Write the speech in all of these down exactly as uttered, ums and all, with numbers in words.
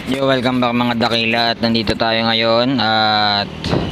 Yo, welcome back mga dakila, at nandito tayo ngayon at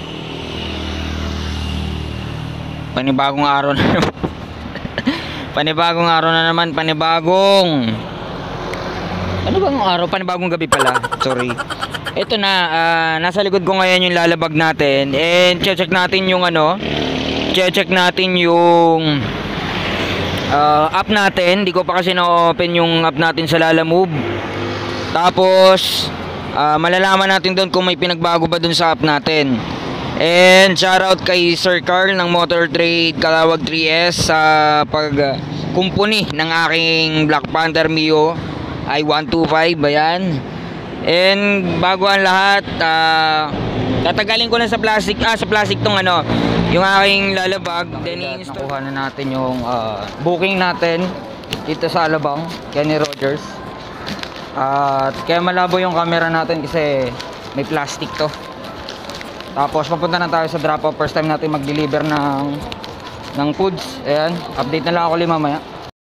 panibagong araw na naman. Panibagong araw na naman, panibagong ano bang araw? Panibagong gabi pala, sorry. Ito na, uh, nasa likod ko ngayon yung lalabag natin, and check natin yung ano, check natin yung uh, app natin. Di ko pa kasi na-open yung app natin sa Lalamove. Tapos uh, malalaman natin doon kung may pinagbago ba doon sa app natin. And shoutout kay Sir Carl ng Motor Trade Calawag three S sa pag uh, kumpuni ng aking Black Panther Mio i one twenty-five. Ayan. And bago ang lahat, uh, tatagalin ko na sa plastic ah sa plastic tong ano, yung aking lalabag. Then i-install na natin yung uh, booking natin dito sa Alabang, Kenny Rogers. At uh, kaya malabo yung camera natin kasi may plastic to. Tapos papunta na tayo sa drop off. First time natin mag-deliver ng ng foods. Ayan, update na lang ako ulit mamaya.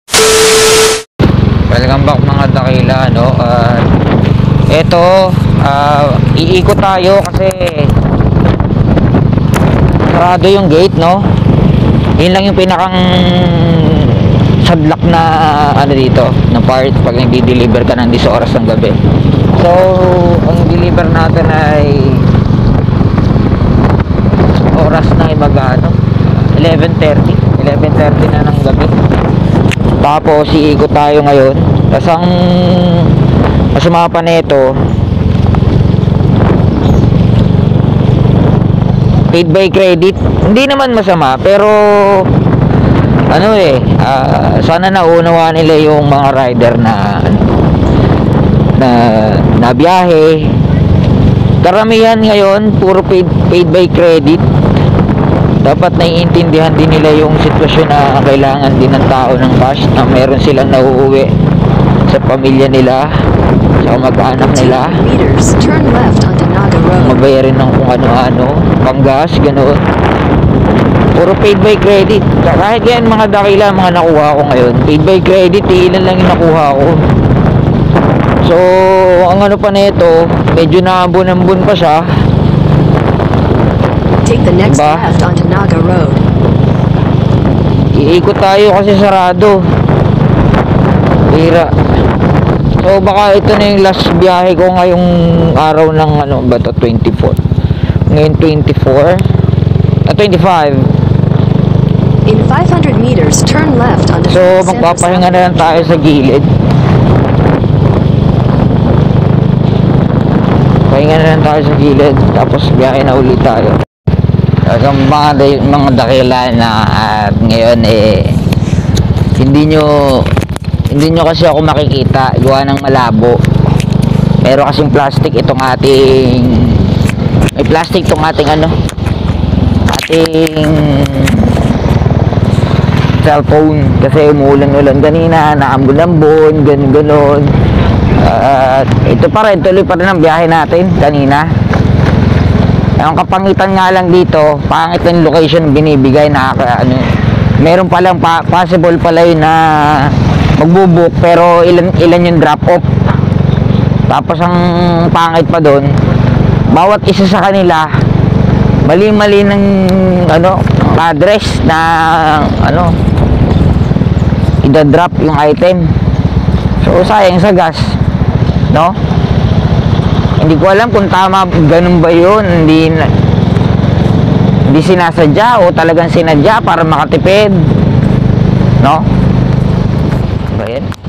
Welcome back mga dakila, no? Uh, eto, uh, iikot tayo kasi sarado yung gate, no? Yun lang yung pinakang sadlak na ano dito na part pag nagdi-deliver ka ng dis oras ng gabi. So ang deliver natin ay oras na ibagano eleven thirty na ng gabi. Tapos iikot tayo ngayon. Tapos ang masama pa nito, paid by credit. Hindi naman masama, pero ano eh, uh, sana naunawa nila yung mga rider na na nabiyahe. Karamihan ngayon puro paid, paid by credit. Dapat naiintindihan din nila yung sitwasyon na kailangan din ng tao ng cash, na meron silang nauuwi sa pamilya nila, sa mag-anak nila, magbayarin ng kung ano-ano, panggas, ganoon. Puro paid by credit. Kahit yan mga dakila, mga nakuha ko ngayon, paid by credit, ilan lang yung nakuha ko. So ang ano pa nito, medyo naambun-ambun pa siya. Take the next diba? left onto Naga Road. Iikot tayo kasi sarado. Hira. So baka ito na yung last biyahe ko ngayong araw ng ano ba to, twenty-four. Ngayon twenty-four. Ah, twenty-five. In five hundred meters, turn left onto So magpapahinga na lang tayo sa gilid. Pahinga na lang tayo sa gilid, tapos biyahe na ulit tayo. Ang mga, mga dakila na at ngayon eh hindi nyo hindi nyo kasi ako makikita, gawa ng malabo. Meron kasing plastic itong ating may plastic itong ating ano ating cellphone kasi umuulan-ulan kanina, naambon-ambon, ganun-ganon. At uh, ito pa rin, tuloy pa rin ang biyahe natin kanina. Ang kapangitan nga lang dito, pangit yung location binibigay na ano, meron palang pa, possible pala yun na magbubuk pero ilan, ilan yung drop off. Tapos ang pangit pa doon, bawat isa sa kanila mali-mali ng ano, address na ano ida-drop yung item. So sayang sa gas, no? Hindi ko alam kung tama ganun ba yun. Hindi hindi sinasadya o talagang sinadya para makatipid, no? Ba yan?